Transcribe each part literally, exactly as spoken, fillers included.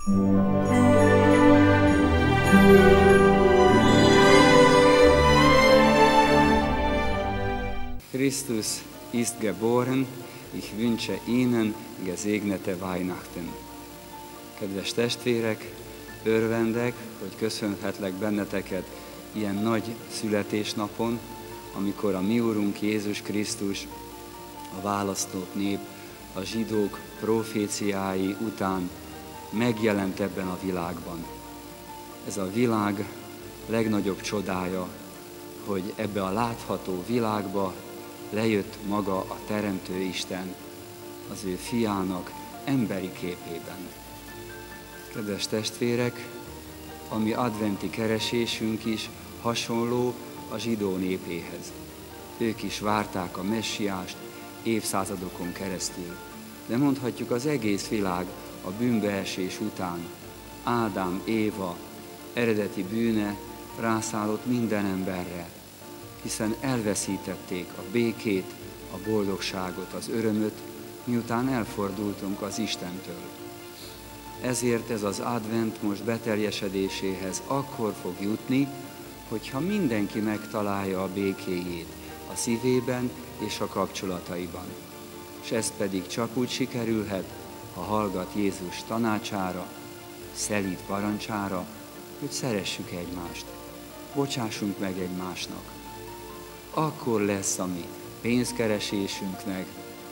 Christus ist geboren, ich wünsche Ihnen gesegnete Weihnachten. Kedves testvérek, örvendek, hogy köszönhetlek benneteket ilyen nagy születésnapon, amikor a mi Urunk Jézus Krisztus, a választott nép, a zsidók proféciái után megjelent ebben a világban. Ez a világ legnagyobb csodája, hogy ebbe a látható világba lejött maga a Teremtő Isten az ő fiának emberi képében. Kedves testvérek, a mi adventi keresésünk is hasonló a zsidó népéhez. Ők is várták a messiást évszázadokon keresztül. De mondhatjuk, az egész világ a bűnbeesés után, Ádám, Éva eredeti bűne rászállott minden emberre, hiszen elveszítették a békét, a boldogságot, az örömöt, miután elfordultunk az Istentől. Ezért ez az advent most beteljesedéséhez akkor fog jutni, hogyha mindenki megtalálja a békéjét a szívében és a kapcsolataiban. És ez pedig csak úgy sikerülhet, ha hallgat Jézus tanácsára, szelíd parancsára, hogy szeressük egymást, bocsássunk meg egymásnak. Akkor lesz a mi pénzkeresésünknek,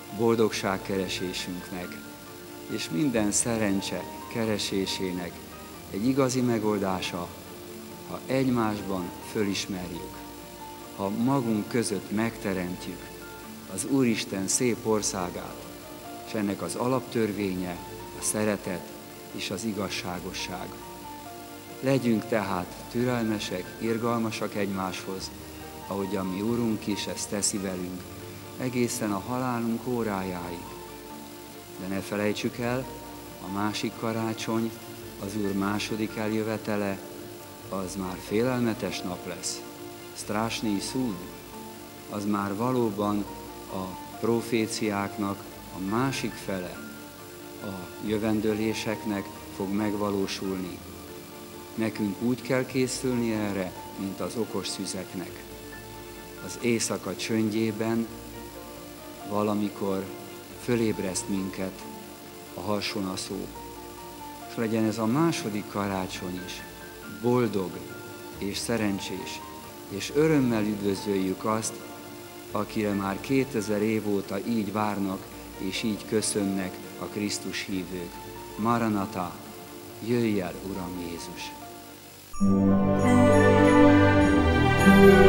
boldogságkeresésünknek, és minden szerencse keresésének egy igazi megoldása, ha egymásban fölismerjük, ha magunk között megteremtjük az Úristen szép országát, és ennek az alaptörvénye a szeretet és az igazságosság. Legyünk tehát türelmesek, irgalmasak egymáshoz, ahogy a mi Úrunk is ezt teszi velünk, egészen a halálunk órájáig. De ne felejtsük el, a másik karácsony, az Úr második eljövetele, az már félelmetes nap lesz. Straszný súd, az már valóban a proféciáknak a másik fele, a jövendőléseknek fog megvalósulni. Nekünk úgy kell készülni erre, mint az okos szüzeknek. Az éjszaka csöndjében valamikor fölébreszt minket a harsonaszó. És legyen ez a második karácsony is boldog és szerencsés, és örömmel üdvözöljük azt, akire már kétezer év óta így várnak, és így köszönnek a Krisztus hívők. Maranata, jöjj el, Uram Jézus!